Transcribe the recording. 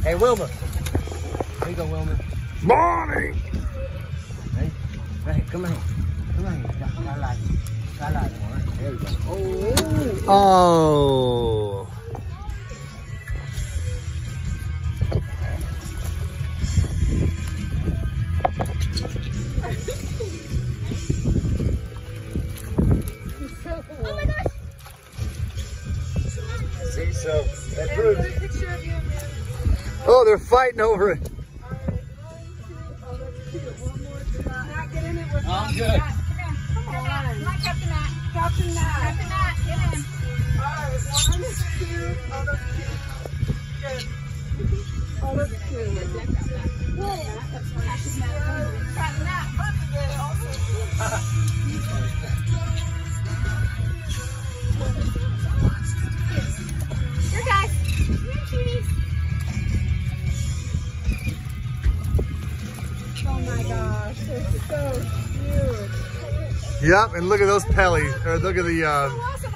Hey, Wilma. There you go, Wilma. Morning. Hey, hey, come on. Come on. Skylight more. There we go. Oh. Oh. Oh my gosh. See, so that proves. Put a picture of you. Oh, they're fighting over it. Oh, that's cute. One more. Matt, get in it with I'm good. Come on. Come on, Captain Matt. Captain Matt. Captain Matt, get in. Alright, 1, 2. Oh, that's cute. Good. Oh, that's cute. Captain Matt, look at it. Also here, guys. Here, cuties. Oh my gosh, they're so cute. Yep, and look at those pellys. Or look at the